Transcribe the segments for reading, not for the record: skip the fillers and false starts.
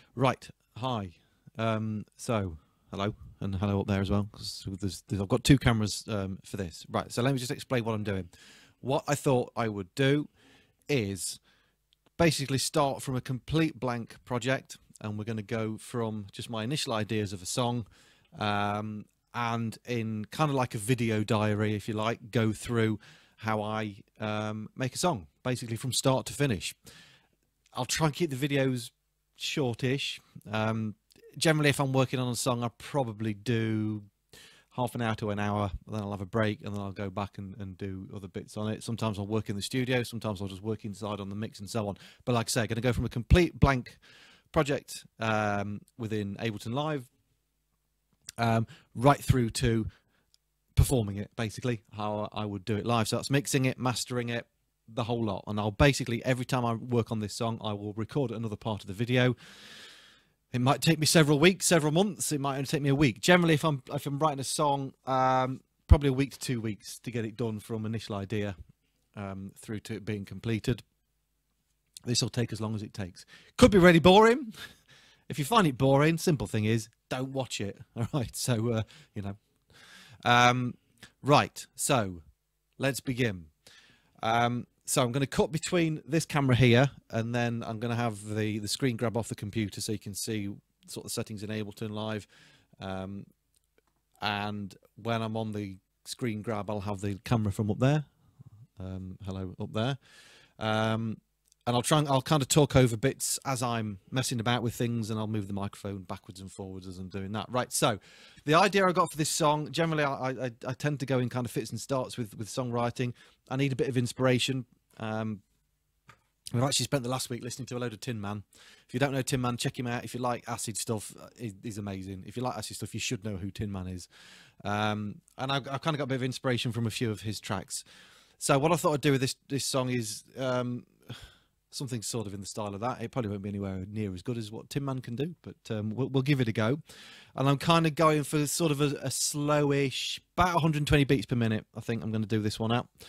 Right, hi. So, hello, and hello up there as well, because I've got two cameras for this. Right, so let me just explain what I'm doing. What I thought I would do is basically start from a complete blank project, and we're going to go from just my initial ideas of a song, and in kind of like a video diary, if you like, go through how I make a song, basically from start to finish. I'll try and keep the videos shortish. Generally, if I'm working on a song, I probably do half an hour to an hour, then I'll have a break, and then I'll go back and do other bits on it. Sometimes I'll work in the studio, sometimes I'll just work inside on the mix and so on. But like I say, I'm going to go from a complete blank project within Ableton Live right through to performing it, basically, how I would do it live. So that's mixing it, mastering it, the whole lot. And I'll basically, every time I work on this song, I will record another part of the video. It might take me several weeks, several months. It might only take me a week. Generally, if I'm writing a song, probably a week to 2 weeks to get it done from initial idea through to it being completed. This will take as long as it takes. Could be really boring. If you find it boring, simple thing is don't watch it. All right. So you know. Right. So let's begin. So I'm going to cut between this camera here, and then I'm going to have the screen grab off the computer so you can see sort of settings in Ableton Live. And when I'm on the screen grab, I'll have the camera from up there. Hello, up there. And I'll kind of talk over bits as I'm messing about with things, and I'll move the microphone backwards and forwards as I'm doing that. Right, so the idea I got for this song, generally I tend to go in kind of fits and starts with songwriting. I need a bit of inspiration. We've actually spent the last week listening to a load of Tin Man. If you don't know Tin Man, check him out. If you like acid stuff, he's amazing. If you like acid stuff, you should know who Tin Man is. And I've kind of got a bit of inspiration from a few of his tracks. So what I thought I'd do with this song is something sort of in the style of that. It probably won't be anywhere near as good as what Tin Man can do, but we'll give it a go. And I'm kind of going for sort of a slowish, about 120 beats per minute. I think I'm going to do this one out.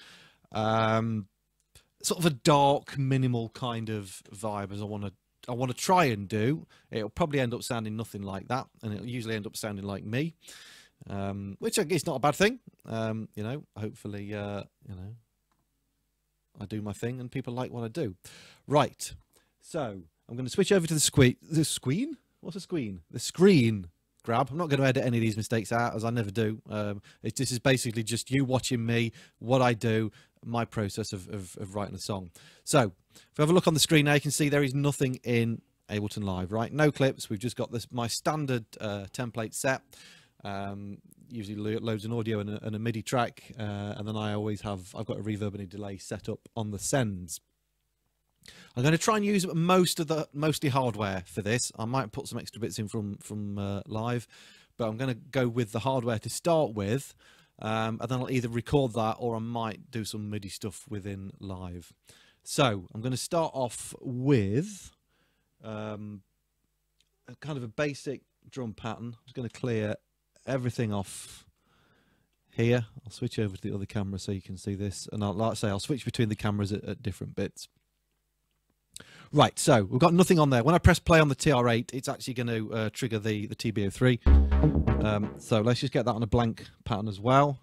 Sort of a dark, minimal kind of vibe as I want to try and do. It'll probably end up sounding nothing like that, and it'll usually end up sounding like me, which I guess is not a bad thing. You know, hopefully, you know, I do my thing and people like what I do. Right, so I'm going to switch over to the screen. What's a screen? The screen grab. I'm not going to edit any of these mistakes out, as I never do. This is basically just you watching me, what I do, my process of writing a song. So if we have a look on the screen now, you can see there is nothing in Ableton Live, right? No clips. We've just got my standard template set. Usually loads an audio and a MIDI track, and then I've got a reverb and a delay set up on the sends. I'm going to try and use mostly hardware for this. I might put some extra bits in from live, but I'm going to go with the hardware to start with, and then I'll either record that or I might do some MIDI stuff within live. So I'm going to start off with kind of a basic drum pattern. I'm just going to clear everything off here. I'll switch over to the other camera so you can see this, and like I say, I'll switch between the cameras at different bits. Right, so we've got nothing on there. When I press play on the TR8, it's actually going to trigger the TB03. So let's just get that on a blank pattern as well.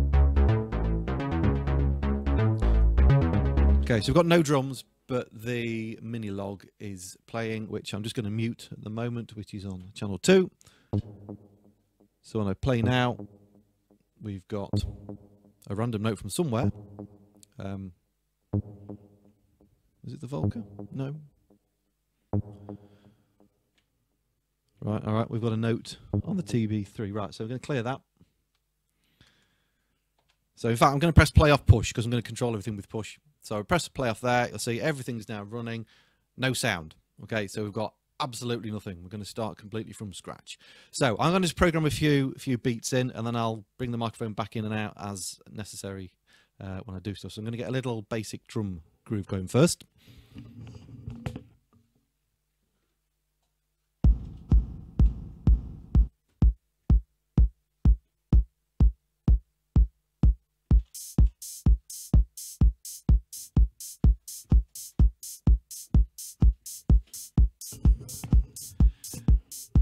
Okay, so we've got no drums, but the mini log is playing, which I'm just going to mute at the moment, which is on channel 2. So when I play now, we've got a random note from somewhere. Is it the Volca? No. Right, all right, we've got a note on the TB3. Right, so we're going to clear that. So in fact, I'm going to press play off push because I'm going to control everything with push. So I press play off there. You'll see everything's now running. No sound. Okay, so we've got absolutely nothing. We're going to start completely from scratch. So I'm going to just program a few beats in, and then I'll bring the microphone back in and out as necessary when I do stuff. So I'm going to get a little basic drum groove going first.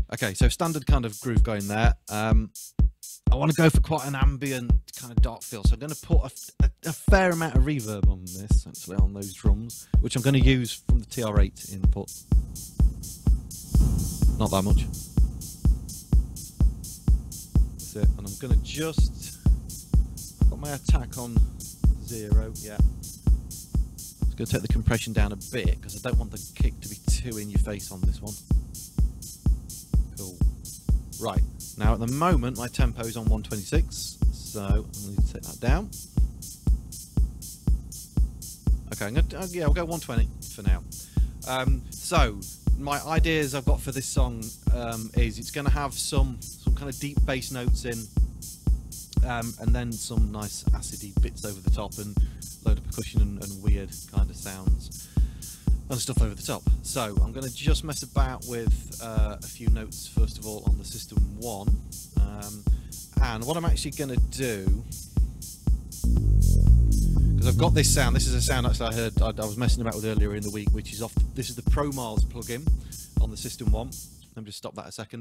Okay, so standard kind of groove going there. I want to go for quite an ambient kind of dark feel, so I'm going to put a fair amount of reverb on this, actually, on those drums, which I'm going to use from the TR8 input. Not that much. That's it, and I'm going to just... I've got my attack on 0, yeah. I'm going to take the compression down a bit, because I don't want the kick to be too in your face on this one. Cool. Right. Now, at the moment, my tempo is on 126, so I'm going to take that down. Okay, I'm going to, yeah, I'll go 120 for now. So, my ideas I've got for this song is it's going to have some kind of deep bass notes in, and then some nice acidy bits over the top, and a load of percussion and weird kind of sounds and stuff over the top. So I'm going to just mess about with a few notes first of all on the System 1, and what I'm actually going to do, because I've got this sound, this is a sound actually I heard, I was messing about with earlier in the week, which is off, this is the Pro Miles plugin on the System 1. Let me just stop that a second.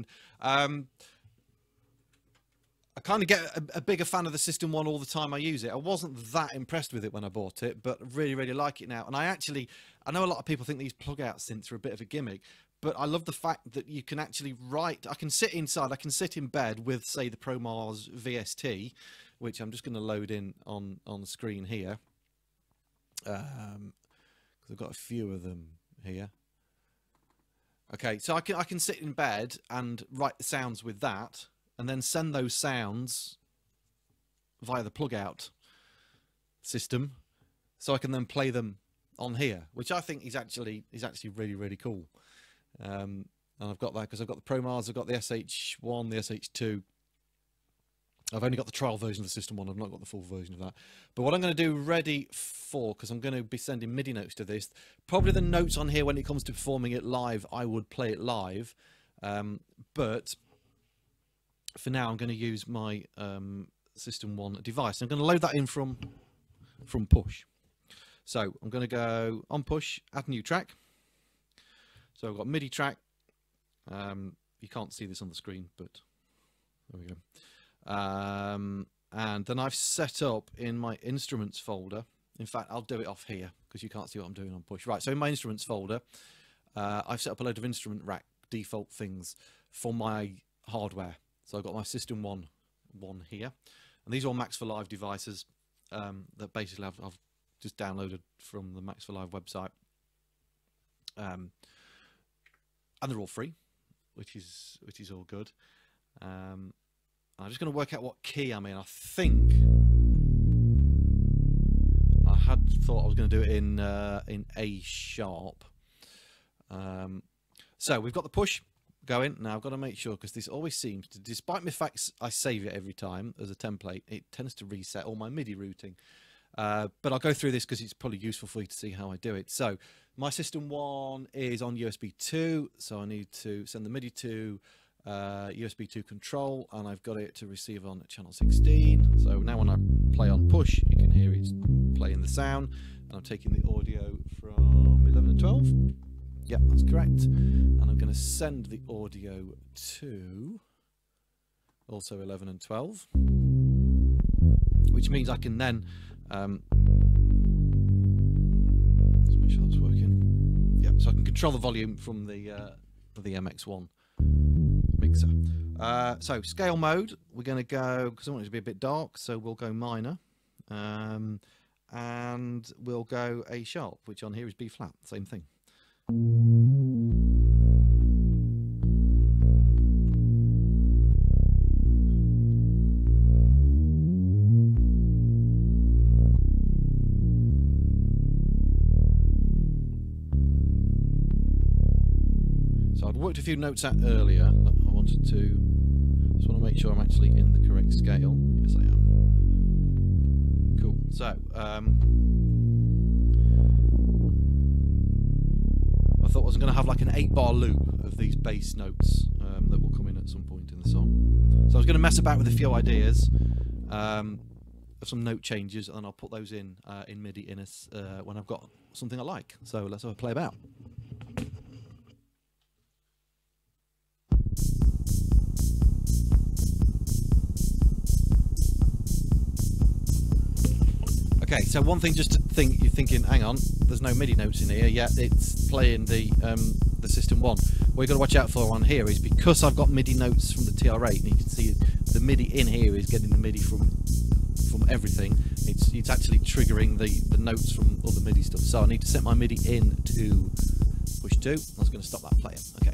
I kind of get a bigger fan of the System 1 all the time I use it. I wasn't that impressed with it when I bought it, but really, really like it now. And I know a lot of people think these plug-out synths are a bit of a gimmick, but I love the fact that you can actually write, I can sit inside, I can sit in bed with, say, the Pro Mars VST, which I'm just going to load in on the screen here, because I've got a few of them here. Okay, so I can sit in bed and write the sounds with that, and then send those sounds via the plug-out system, so I can then play them on here, which I think is actually really, really cool. And I've got that because I've got the Pro Mars, I've got the SH1, the SH2. I've only got the trial version of the System 1, I've not got the full version of that. But what I'm going to do ready for, because I'm going to be sending MIDI notes to this, probably the notes on here when it comes to performing it live, I would play it live. But for now, I'm going to use my System 1 device. I'm going to load that in from Push. So I'm going to go on Push, add new track. So I've got MIDI track. You can't see this on the screen, but there we go. And then I've set up in my instruments folder. In fact, I'll do it off here because you can't see what I'm doing on Push. Right, so in my instruments folder, I've set up a load of instrument rack default things for my hardware. So I've got my System 1 here, and these are all Max for Live devices that basically I've just downloaded from the Max for Live website, and they're all free, which is all good. I'm just going to work out what key I'm in. I think I had thought I was going to do it in A sharp. So we've got the Push going. Now I've got to make sure, because this always seems to, despite the fact I save it every time as a template, it tends to reset all my MIDI routing. But I'll go through this because it's probably useful for you to see how I do it. So my System 1 is on USB 2, so I need to send the MIDI to USB 2 control, and I've got it to receive on channel 16. So now when I play on Push, you can hear it's playing the sound, and I'm taking the audio from 11 and 12. Yep, that's correct. And I'm going to send the audio to also 11 and 12, which means I can then let's make sure that's working. Yep, so I can control the volume from the MX1 mixer. So scale mode, we're going to go, because I want it to be a bit dark, so we'll go minor, and we'll go A sharp, which on here is B flat, same thing. So I'd worked a few notes out earlier that I wanted to, just want to make sure I'm actually in the correct scale. Yes, I am. Cool. So I thought I was going to have like an 8-bar loop of these bass notes that will come in at some point in the song. So I was going to mess about with a few ideas of some note changes, and then I'll put those in MIDI in when I've got something I like. So let's have a play about. Okay, so one thing just to think, you're thinking, hang on, there's no MIDI notes in here, yet it's playing the System 1. What you've got to watch out for on here is because I've got MIDI notes from the TR8, and you can see the MIDI in here is getting the MIDI from everything, it's actually triggering the notes from all the MIDI stuff. So I need to set my MIDI in to push 2. I was going to stop that playing. Okay.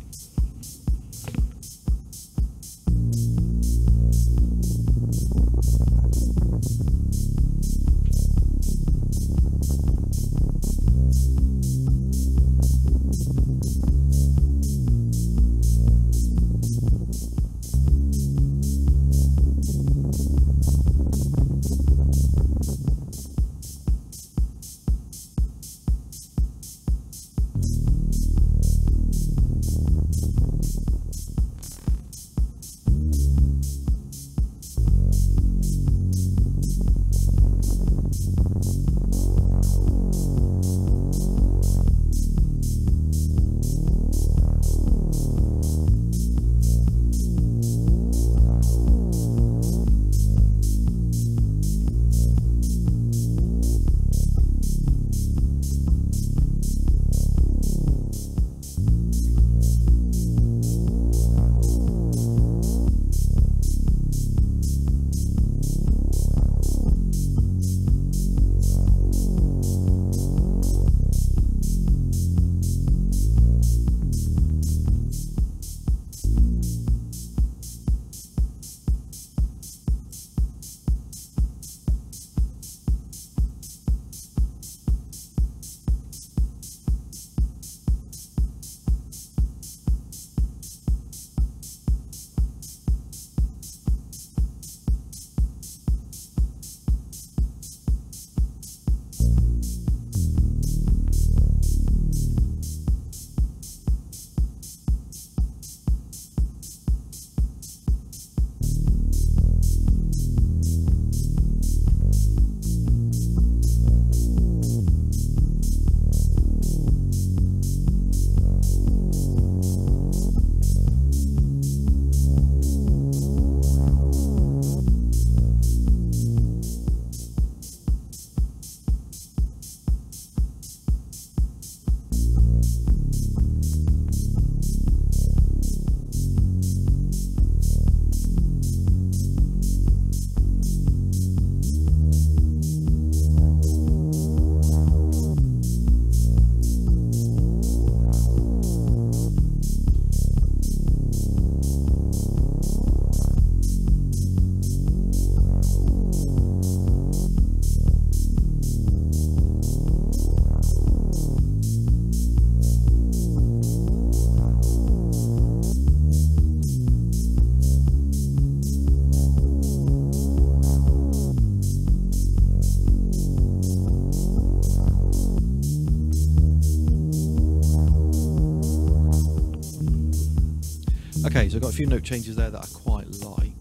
Okay, so I've got a few note changes there that I quite like.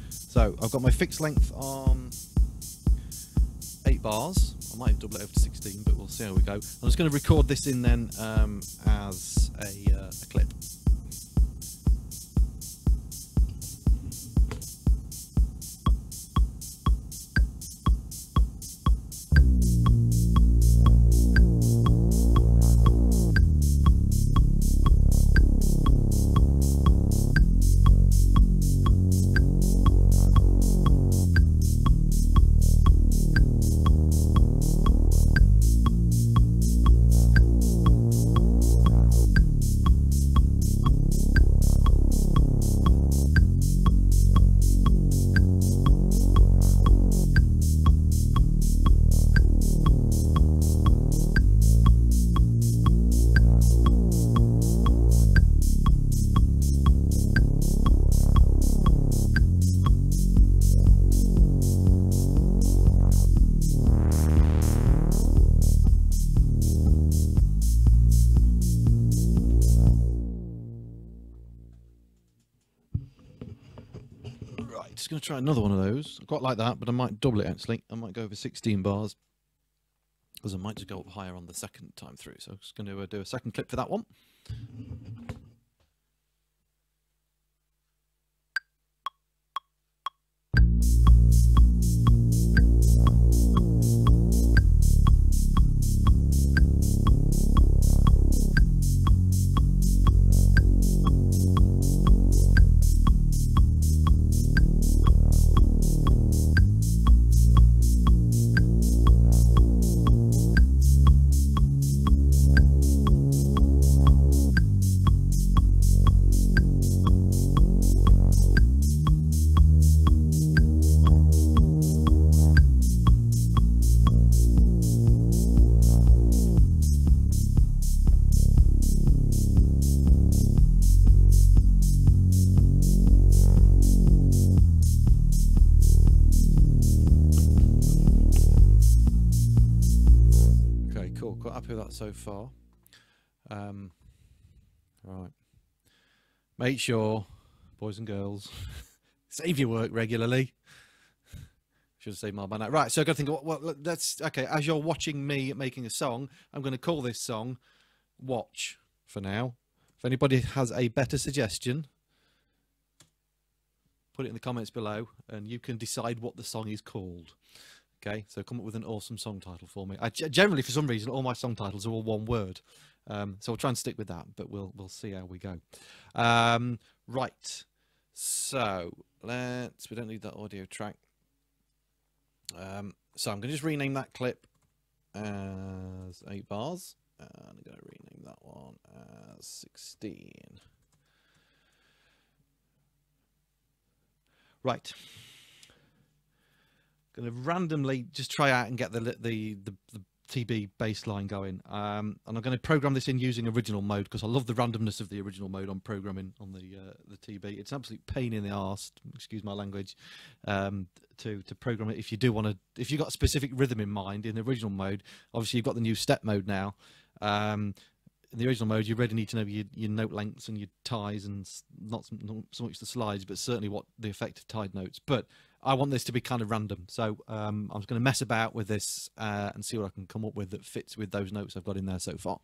So I've got my fixed length on 8 bars. I might double it over to 16, but we'll see how we go. I'm just going to record this in then as a clip. Just going to try another one of those. I quite like that, but I might double it actually. I might go over 16 bars, because I might just go up higher on the second time through. So I'm just going to do a second clip for that one. with that so far. Right. Make sure, boys and girls, save your work regularly. Should have saved my by now. Right, so I've got to think, well, that's okay. As you're watching me making a song, I'm going to call this song Watch for now. If anybody has a better suggestion, put it in the comments below and you can decide what the song is called. Okay, so come up with an awesome song title for me. Generally, for some reason, all my song titles are all one word. So I'll try and stick with that, but we'll see how we go. Right, so we don't need that audio track. So I'm going to just rename that clip as 8 bars, and I'm going to rename that one as 16. Right. Going to randomly just try out and get the TB bass line going, and I'm going to program this in using original mode because I love the randomness of the original mode on programming on the TB. It's an absolute pain in the arse, excuse my language, to program it. If you do want to, if you've got a specific rhythm in mind in the original mode, obviously you've got the new step mode now. In the original mode, you really need to know your note lengths and your ties, and not so much the slides, but certainly what the effect of tied notes. But I want this to be kind of random, so I'm just going to mess about with this and see what I can come up with that fits with those notes I've got in there so far.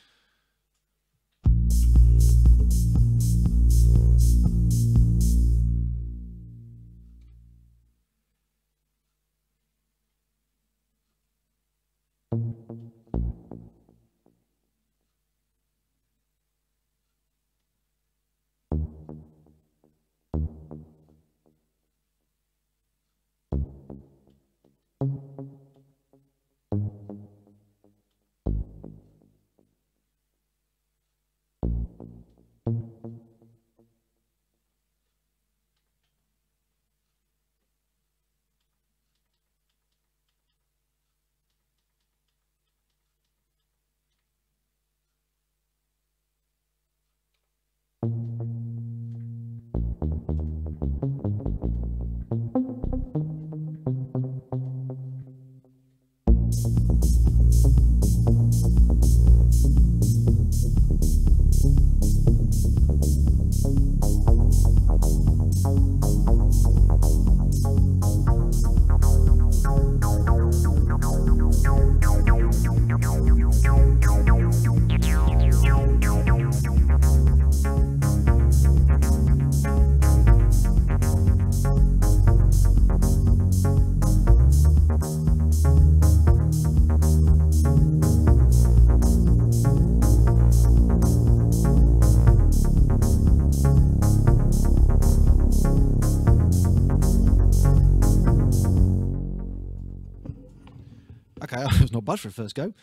Okay, that was not bad for a first go.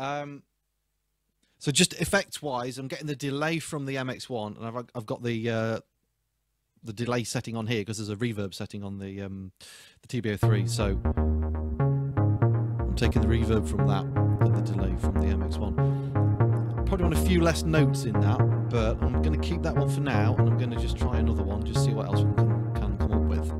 So just effects-wise, I'm getting the delay from the MX1, and I've got the delay setting on here because there's a reverb setting on the TB03. So I'm taking the reverb from that and the delay from the MX1. Probably want a few less notes in that, but I'm going to keep that one for now, and I'm going to just try another one, just see what else we can come up with.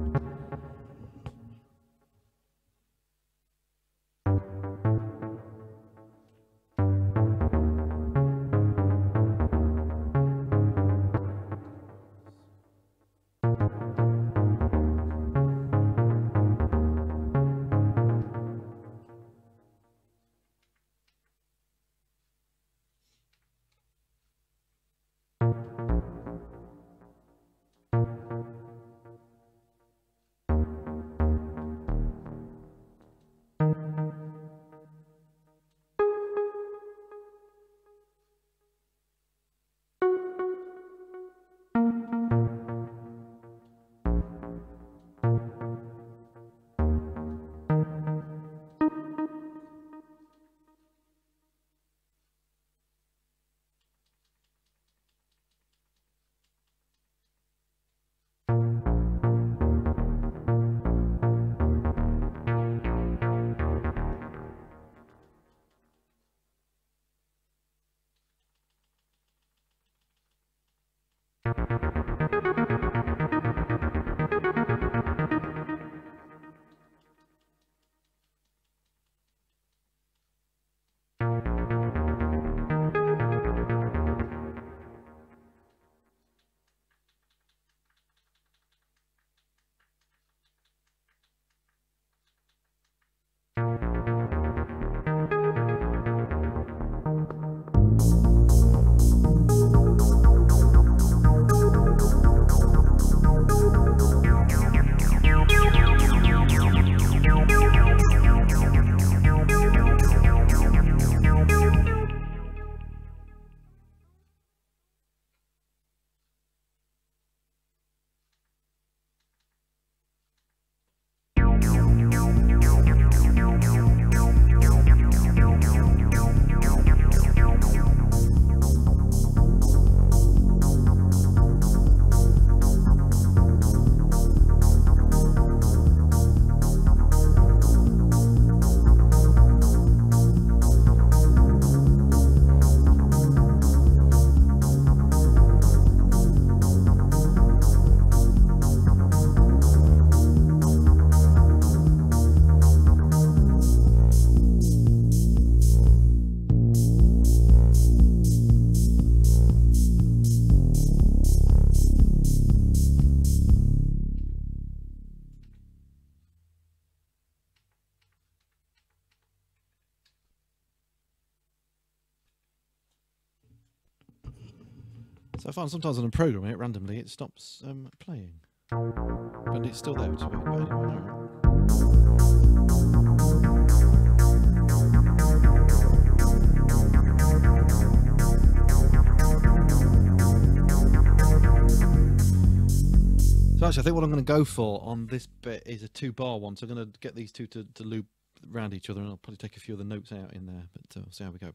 So I find sometimes when I'm programming it randomly, it stops playing. But it's still there. So actually, I think what I'm going to go for on this bit is a 2-bar one. So I'm going to get these two to loop around each other, and I'll probably take a few of the notes out in there. But we'll see how we go.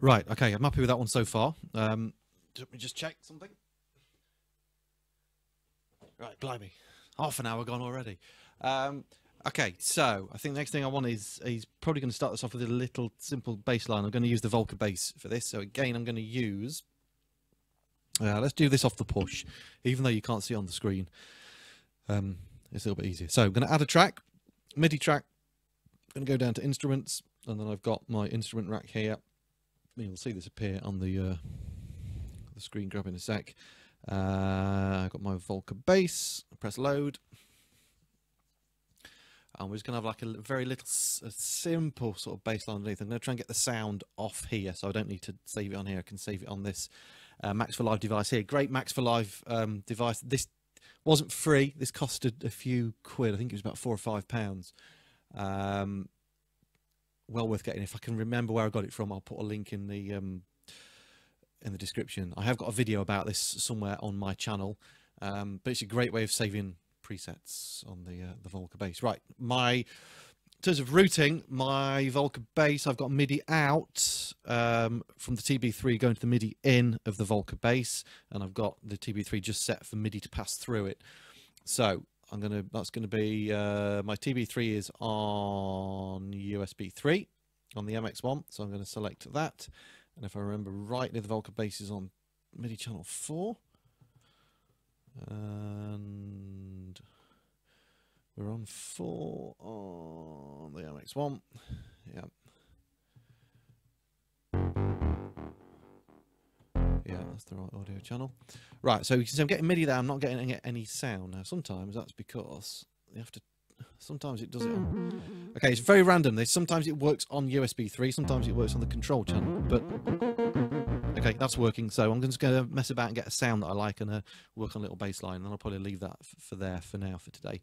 Right, okay, I'm happy with that one so far. Let me just check something. Right, blimey. Half an hour gone already. Okay, so I think the next thing I want is he's probably going to start this off with a little simple bass line. I'm going to use the Volca bass for this. So again, I'm going to use... let's do this off the push, even though you can't see on the screen. It's a little bit easier. So I'm going to add a track, MIDI track. I'm going to go down to instruments, and then I've got my instrument rack here. You'll see this appear on the screen grab in a sec. I've got my Volca bass. Press load. And we're just going to have like a very little, a simple sort of bass line underneath. I'm going to try and get the sound off here, so I don't need to save it on here. I can save it on this Max for Live device here. Great Max for Live device. This wasn't free. This costed a few quid. I think it was about £4 or £5. Well worth getting. If I can remember where I got it from, I'll put a link in the description. I have got a video about this somewhere on my channel, but it's a great way of saving presets on the Volca bass. Right, in terms of routing, my Volca bass, I've got MIDI out from the TB3 going to the MIDI in of the Volca bass, and I've got the TB3 just set for MIDI to pass through it. So that's gonna be my TB3 is on USB 3 on the MX1, so I'm going to select that. And if I remember rightly, the Volca bass is on MIDI channel 4. And we're on 4 on the MX1. Yeah. Yeah, that's the right audio channel. Right, so you can see I'm getting MIDI there. I'm not getting any sound. Now, sometimes that's because you have to... Sometimes it does it on... Okay, it's very random. Sometimes it works on USB 3. Sometimes it works on the control channel. But... Okay, that's working. So I'm just going to mess about and get a sound that I like and work on a little bass line. And I'll probably leave that for now for today.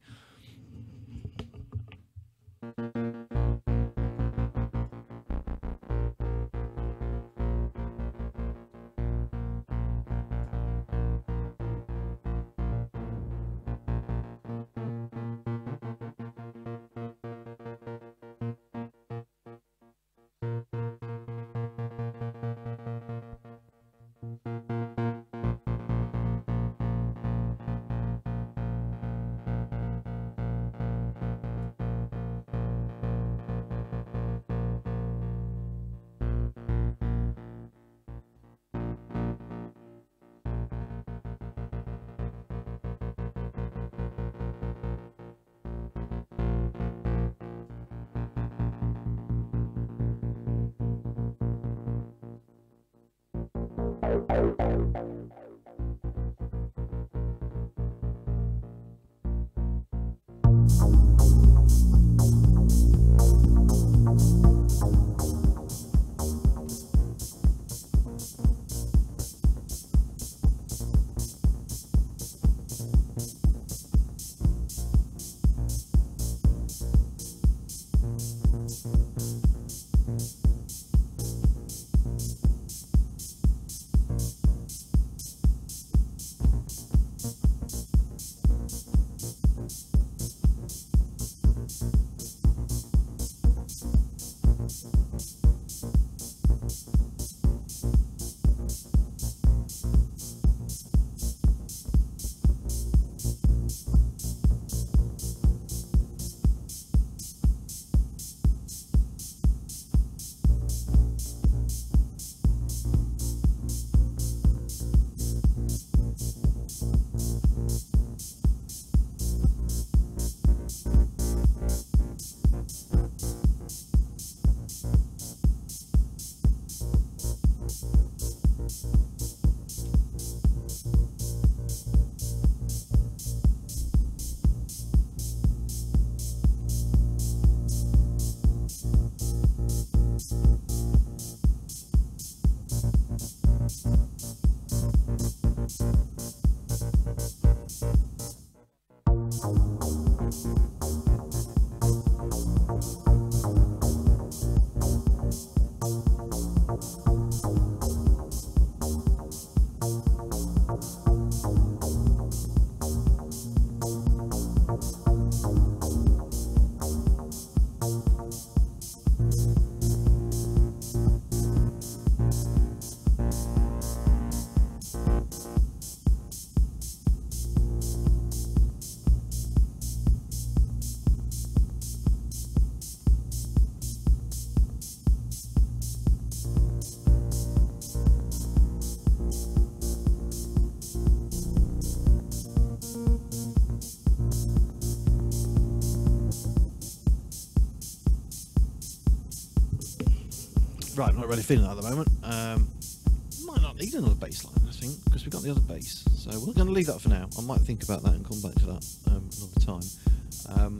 Right, not really feeling that at the moment. Might not need another bass line, I think, because we've got the other bass. So we're going to leave that for now. I might think about that and come back to that another time.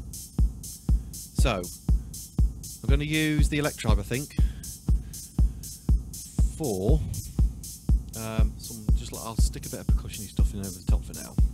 So I'm going to use the Electribe, I think, for some. I'll stick a bit of percussion-y stuff in over the top for now.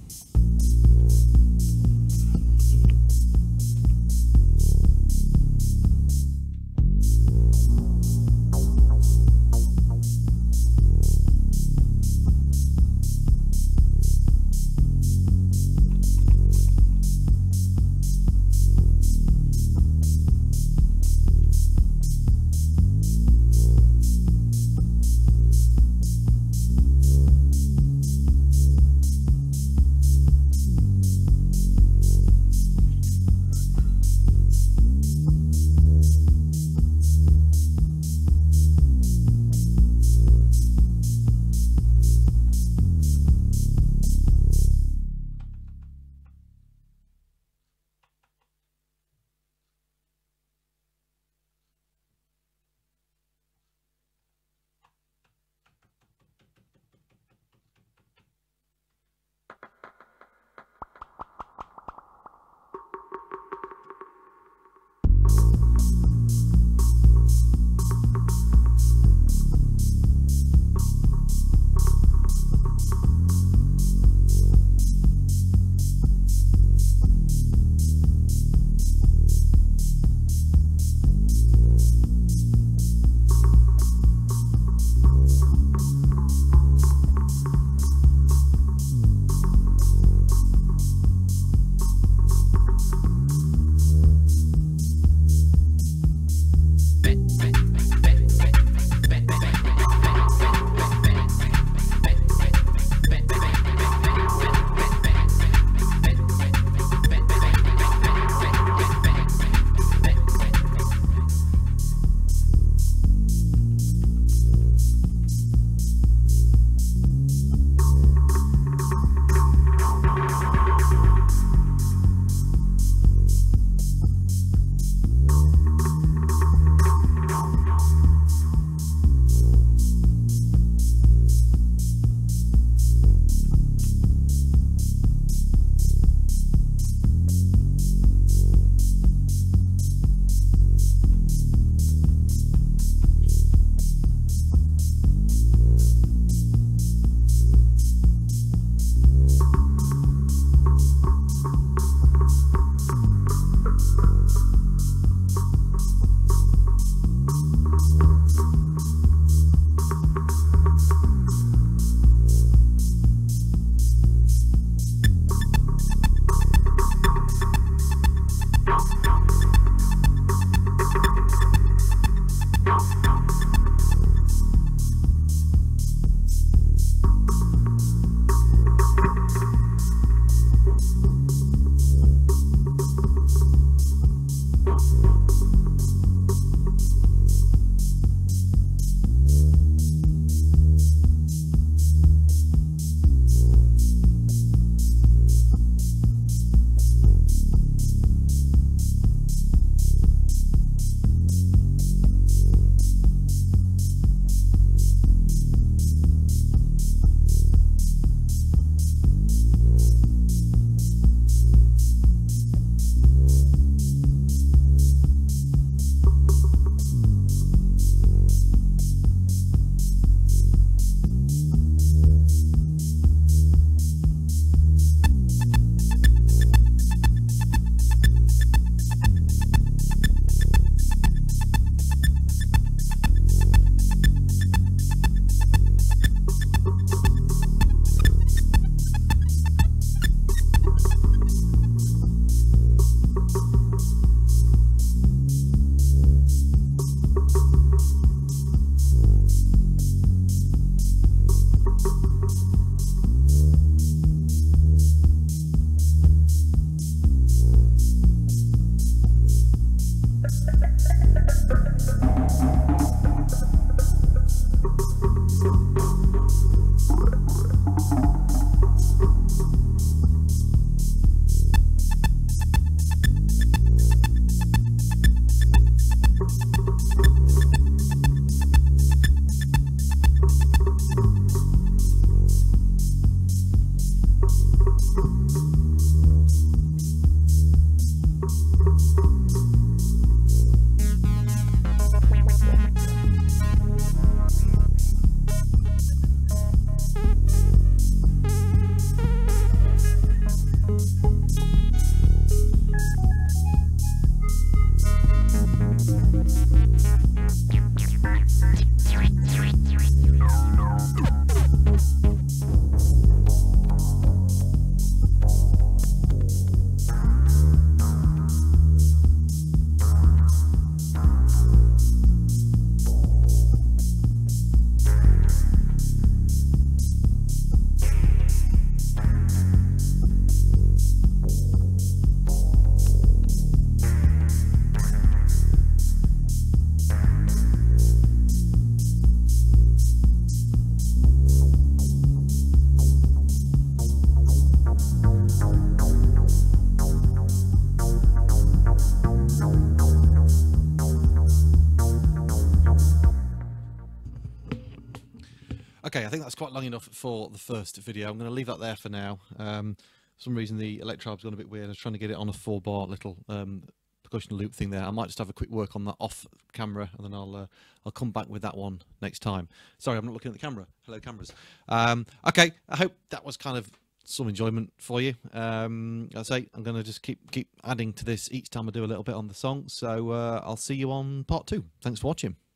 Okay, I think that's quite long enough for the first video. I'm going to leave that there for now. For some reason the electrode's gone a bit weird. I was trying to get it on a 4-bar little percussion loop thing there. I might just have a quick work on that off camera, and then I'll come back with that one next time. Sorry, I'm not looking at the camera. Hello, cameras. Okay, I hope that was kind of some enjoyment for you. I'll say I'm going to just keep adding to this each time I do a little bit on the song. So I'll see you on part 2. Thanks for watching.